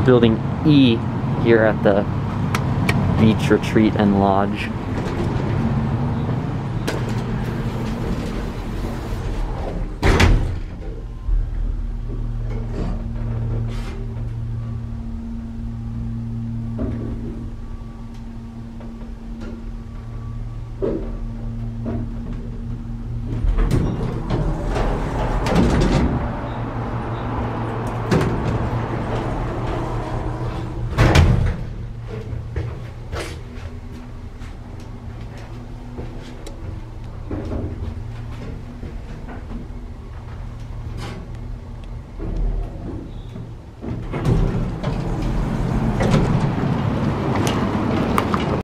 is building E here at the beach retreat and lodge.